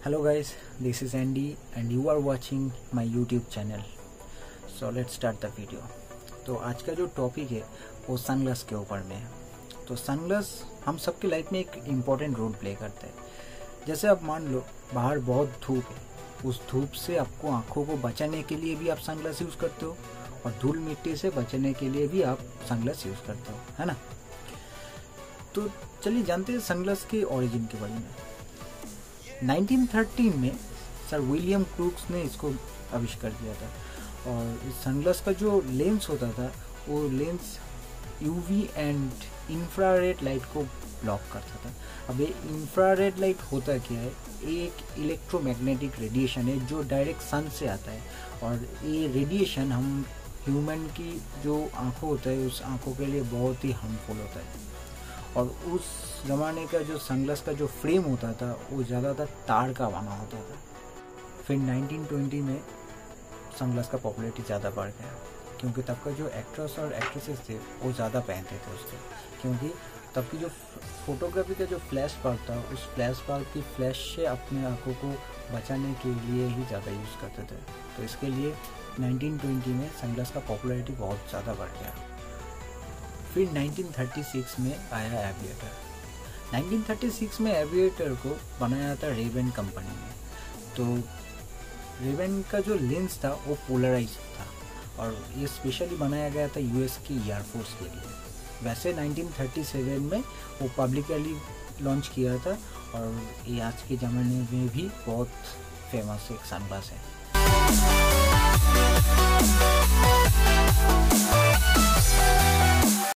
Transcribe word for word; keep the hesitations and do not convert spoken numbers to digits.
Hello guys, this is Andy and you are watching my YouTube channel. So let's start the video. तो आज का जो topic है वो सनग्लास के ऊपर में है। तो सनग्लास हम सबकी लाइफ में एक इम्पॉर्टेंट रोल प्ले करता है। जैसे आप मान लो बाहर बहुत धूप है, उस धूप से आपको आँखों को बचाने के लिए भी आप सनग्लास यूज़ करते हो और धूल मिट्टी से बचने के लिए भी आप सनग्लास यूज़ करते हो, है ना। तो चलिए जानते हैं सनग्लास के ओरिजिन के बारे में। नाइनटीन थर्टीन में सर विलियम क्रूक्स ने इसको आविष्कार किया था और इस सनग्लास का जो लेंस होता था वो lens UV and infrared light को ब्लॉक करता था। अब ये इंफ्रारेड लाइट होता क्या है, एक इलेक्ट्रोमैग्नेटिक रेडिएशन है जो डायरेक्ट सन से आता है और ये रेडिएशन हम ह्यूमन की जो आँखों होता है उस आँखों के लिए बहुत ही हार्मफुल होता है। और उस ज़माने का जो सनग्लास का जो फ्रेम होता था वो ज़्यादातर तार का बना होता था। फिर नाइनटीन ट्वेंटी में सनग्लास का पॉपुलैरिटी ज़्यादा बढ़ गया क्योंकि तब का जो एक्ट्रेस और एक्ट्रेसेस थे वो ज़्यादा पहनते थे उसको, क्योंकि तब की जो फोटोग्राफी का जो फ्लैश बल्ब था उस फ्लैश बल्ब की फ्लैश से अपने आँखों को बचाने के लिए ही ज़्यादा यूज़ करते थे। तो इसके लिए नाइनटीन ट्वेंटी में सनग्लास का पॉपुलैरिटी बहुत ज़्यादा बढ़ गया। फिर नाइनटीन थर्टी सिक्स में आया एविएटर। नाइनटीन थर्टी सिक्स में एविएटर को बनाया था रेबेन कंपनी ने। तो रेबेन का जो लेंस था वो पोलराइज था और ये स्पेशली बनाया गया था यूएस की एयरफोर्स के लिए। वैसे नाइनटीन थर्टी सेवन में वो पब्लिकली लॉन्च किया था और ये आज के ज़माने में भी बहुत फेमस एक सनग्लास है।